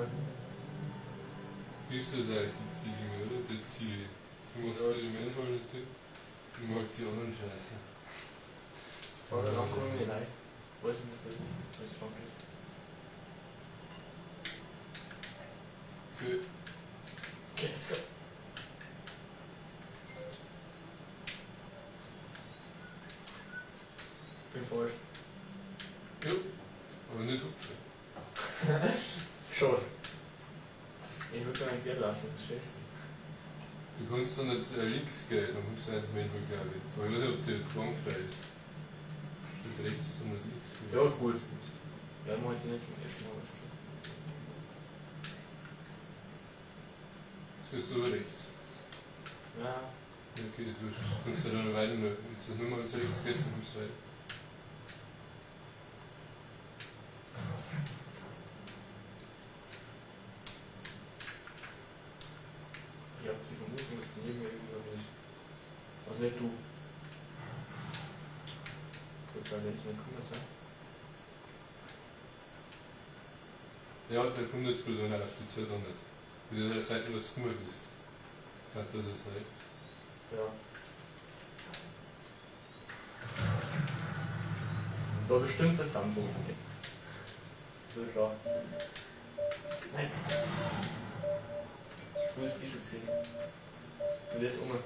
mal. Wie ist das eigentlich die Ziele, oder? Die Ziele. Du machst Ja, die Manual-Leute, du machst die anderen Scheiße. Aber dann kommen wir rein. Weiß nicht, was es geht. Für Okay, let's go. Bin falsch. ja, aber nicht hupfen. Schade. Ich würde gar nicht Geld lassen, verstehst du? Du kannst dann nicht links gehen, dann hupfst du einfach Manual, glaube ich. Aber ich weiß nicht, ob die Bank frei ist. Mit rechts ist dann nicht links. Ja, gut. Ja, ich wollte nicht vom ersten Mal was tun. Jetzt gehst du aber rechts. Ja, Ja, okay, das wurscht. Du kannst ja dann weiter, wenn du nur mal rechts gehst, dann kommst du weiter. ich hab die Vermutung, dass neben mir irgendwas ist. Also nicht du. Gut, weil wenn es nicht kommen sein. Ja, der kommt jetzt wieder rein auf die Zeit auch nicht. Wie du der Seite was gekommen bist. Kann das ja sein. Ja. So bestimmt das Sandbuch. So klar. Nein. Du hast eh schon gesehen. Und jetzt um.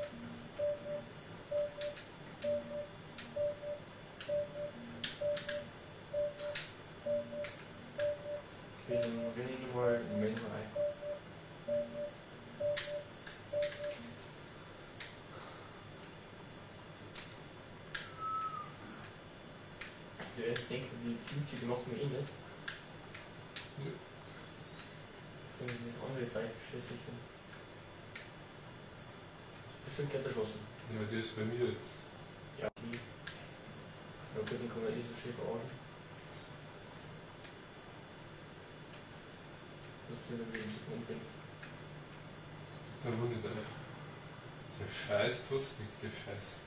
Okay, dann renne ich nochmal in Main rein. Die erst denken, die Teamziele die machen wir eh nicht. Ja. Sondern diese andere Zeit schließe ich hin. Bestimmt gleich erschossen. Ja, der ist bei mir jetzt. Ja, die. Ja gut, den kann man eh so schön verarschen. Das ist wieder wegen dem Umbringen. Da wundert er. Der Scheiß Tostik, der Scheiß.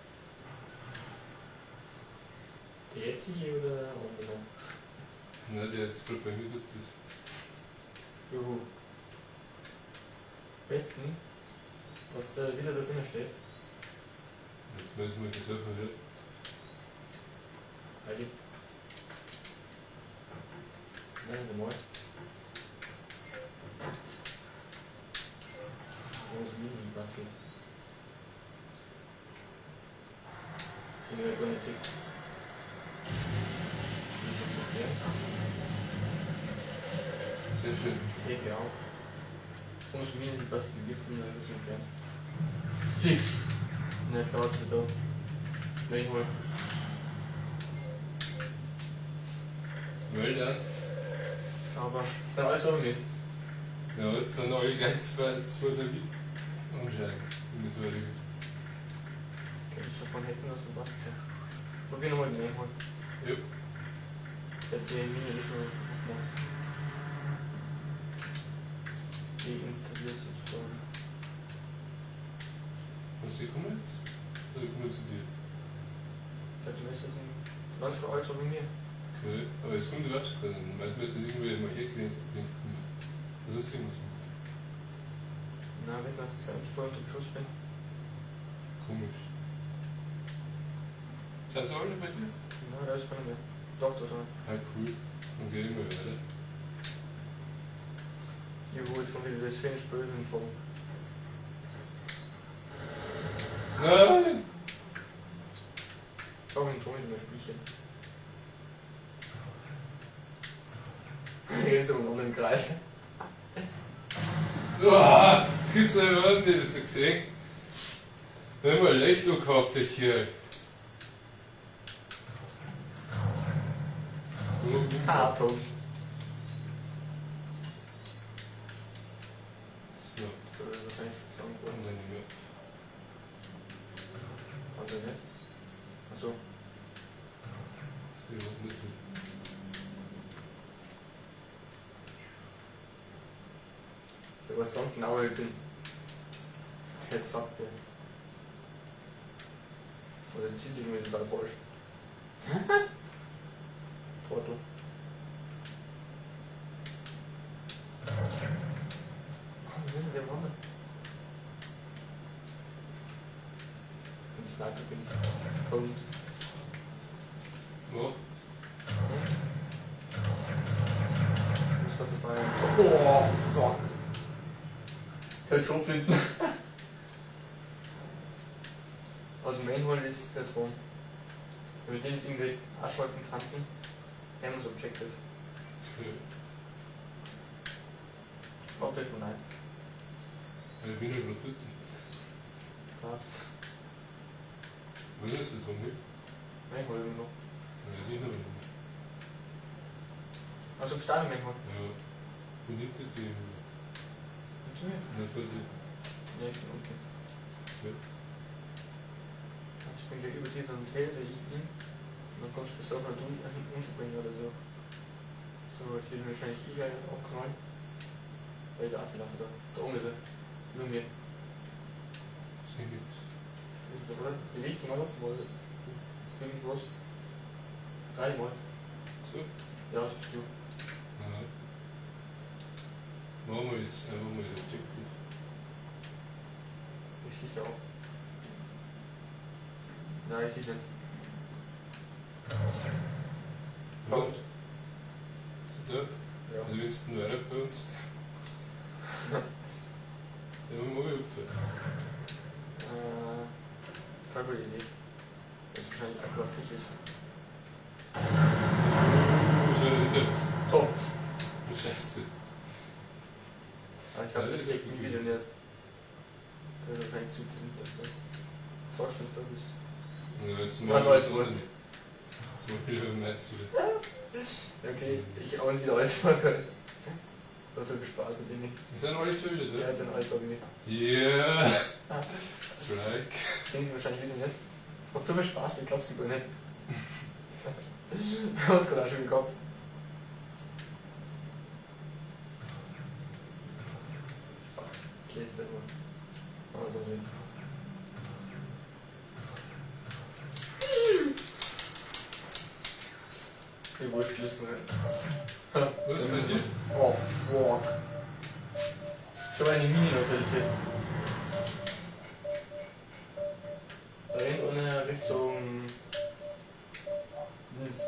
Die jetzige oder andere? Nein, der jetzt gerade bei mir tut das. Juhu. Wetten, dass der wieder da drinnen steht. Jetzt müssen wir das einfach hören. Heidi. Nein, der Mal. So ist Mini bastelt. Sind wir gar nicht sicher. Sehr schön. Hecke auch. So muss Mini bastelt giften, da müssen wir gern. Fix! Ne, klar, ist da. Manchmal. Well done. Aber dann alles auch mit. Ja, jetzt sind alle gleich zwei dabei. Anscheinend. Und das war richtig. Okay, das davon hätten wir so was. Probier nochmal den einholen. Ja. Der hat die Mine eh schon gemacht. Die installiert sozusagen. Was, die kommen jetzt? Oder die kommen zu dir? Der hat die meisten manchmal alles so wie mir. Okay, aber es kommt überhaupt keiner. Manchmal ist dann irgendwie mal herkriegen. Das ist irgendwas. Na, wenn ich das ganz voll unter Beschuss bin. Komisch. Sind sie alle bei dir? Na, da ist keiner mehr. Doch, da dran. Ah, cool. Dann gehen wir weiter. Juhu, jetzt kommt wieder das schöne Spölen vom. Nein! Schau mal den Ton in der Spielchen. Jetzt um einen anderen Kreis. Uah, das gibt's ja überhaupt nicht, das hast du gesehen. Wir haben ein Licht gehabt, der Kerl. Ah, Tom. So, So, das ist wahrscheinlich schon und geworden. dann nicht mehr. Andere nicht? Achso. Das ist überhaupt nicht so. Der weiß ganz genau, wer ich bin. Jetzt sagt der. Oder zieht irgendwie total falsch. Trottel. Sniper bin ich. Und. Wo? Muss man dabei. Oh, fuck. Ich kann schon finden. Aus dem Mainhole ist der Turm. Wenn wir den jetzt irgendwie abschalten kannten, haben wir das Objective. Okay. Ob das nein. Ich bin ja gerade dort. Was? Wo ist der Tom nicht? Mainhole immer noch. Ja, die noch nicht. Also gestartet Mainhole. Ja. Wo nimmt der die? Und zu mir? Na, vor dir. Ja, ich bin unten. Ja. Ich bin gleich über dir beim Hotel, sehe ich ihn. Und dann kommst du bis auf, weil du ihn hinten umspringen oder so. So, jetzt will ich wahrscheinlich gleich aufknallen. Weil da vielleicht da. Da oben ist er. Über mir. Sehe nichts. Ist er, oder? Bewegt mal, weil irgendwas. Dreimal. So? Ja, das bist du. Aha. Machen wir jetzt einfach mal das Objective. Ich sicher auch. Nein, ich sehe nicht. Und? So da? Ja. Also wenn du nur reinpönst. Dann mal hüpfen. Keine gute Idee. Weil es wahrscheinlich einfach auf dich ist. Schon das jetzt. Top! Scheiße. Aber ich glaube, Ja, das das ist sieht ja im gut. Video nicht. Der ist wahrscheinlich zu drin dafür. Sagst du, dass du da bist? Ja, jetzt Kann machen wir alles das wohl. andere nicht. Jetzt machen wir lieber Metz wieder. Okay, ich auch nicht wieder alles machen können. Das hat viel Spaß mit denen. Die sind alles wieder, Ja, oder? dann alles irgendwie. Yeah! Ah, Strike. das sehen sie wahrscheinlich wieder nicht. Das macht so viel Spaß, ich glaub's gar nicht. Wir haben es gerade auch schon gehabt. Fuck, das lese ich nicht mehr. Aber so nicht. Wie wurscht ist es nicht. Was ist mit dir? Oh fuck. Ich habe eine Mini natürlich. Da hinten Richtung links.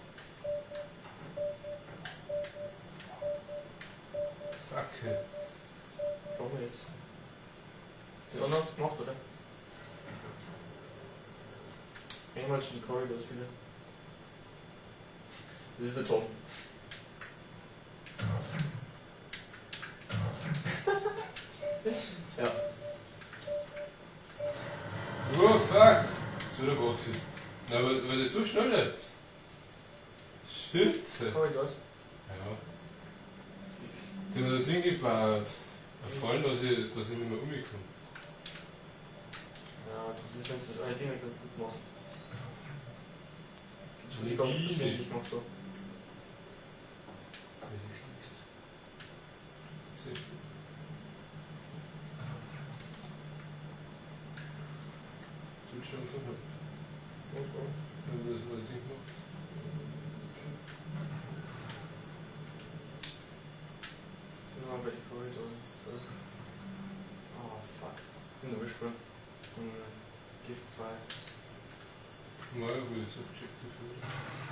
Fuck. Warum jetzt? Ist auch noch gemacht, oder? Einmal schon die Korridors wieder. Das ist der Tom. Ja. Oh fuck! Zu der Boxi. Na, aber das so schnell jetzt. Schütze. Korridors. Ja. Die haben das Ding gebaut. Erfahren, dass ich nicht mehr umgekommen. Ja, das ist, wenn es das eine Ding nicht gut macht. Schon die Wie ganz easy. verständlich gemacht so. Sehr gut. Tut schon so gut. Wenn man das mal Ding macht. Ja, bei den Korridoren. Oh fuck. Ich bin durchgesprungen. Giftfrei. Mal, wo ich das Objective würde.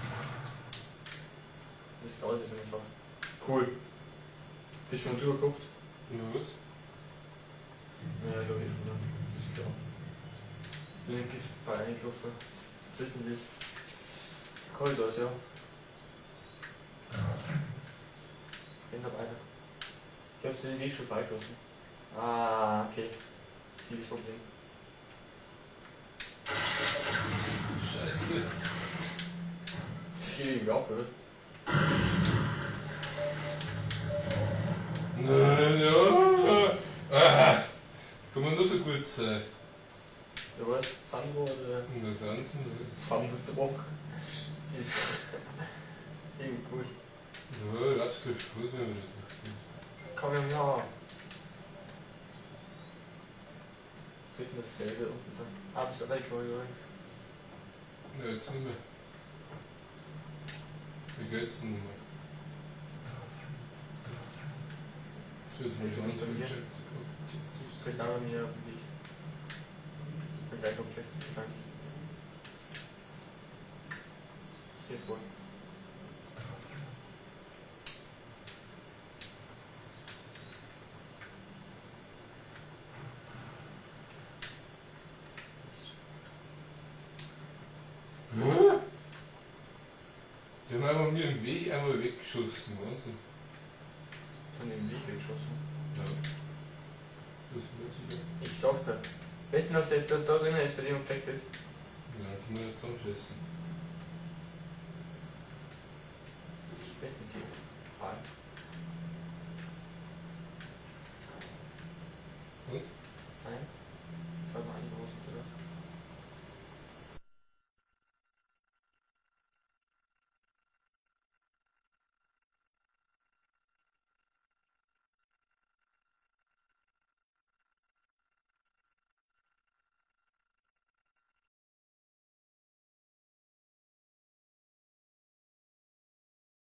Das ist alles schon geschafft. Cool. Bist du schon drüber geguckt? Ja, was? Ja, glaube ich schon. Ja. Das ist klar. Bin in Giftfrei eingelaufen. Was ist denn das? Korridors, ja. Den hab einer. Ich hab den Weg schon freigelassen. Ah, okay. Sie das Problem. Scheiße. Das geht irgendwie ab, oder? Nein, ja. Ah, kann man nur so gut sein. Ja, was? Sandro oder Und das Ganze, ne? Sandro? Sie ist irgendwie gut. Ja, Ratschrift, muss man wieder durchgehen. Komm ja. Ich will dasselbe unten sagen. Ah, bist du weg, oder? Ja, jetzt nicht mehr. Wie geht's denn nochmal? Ich weiß nicht, Ja, wie du bist bei mir. Objective. Das ist auch bei mir auf dem Weg. dem gleichen Objekt wahrscheinlich. Geht wohl. Die haben einfach mir im Weg einmal weggeschossen, Wahnsinn. Von dem Weg weggeschossen. Ja. Das wird sicher. Ich sagte, wetten, dass der jetzt da drinnen ist bei dem Objekt ist. Ja, dann können wir nicht zusammenschießen. Ich wette mit dir.